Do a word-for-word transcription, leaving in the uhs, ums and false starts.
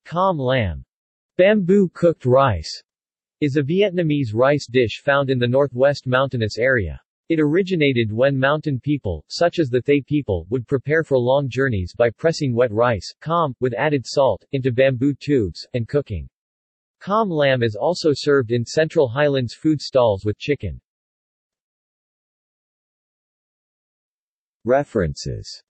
Cam lam, bamboo cooked rice, is a Vietnamese rice dish found in the northwest mountainous area. It originated when mountain people, such as the Thay people, would prepare for long journeys by pressing wet rice, cam, with added salt, into bamboo tubes, and cooking. Cam lam is also served in Central Highlands food stalls with chicken. References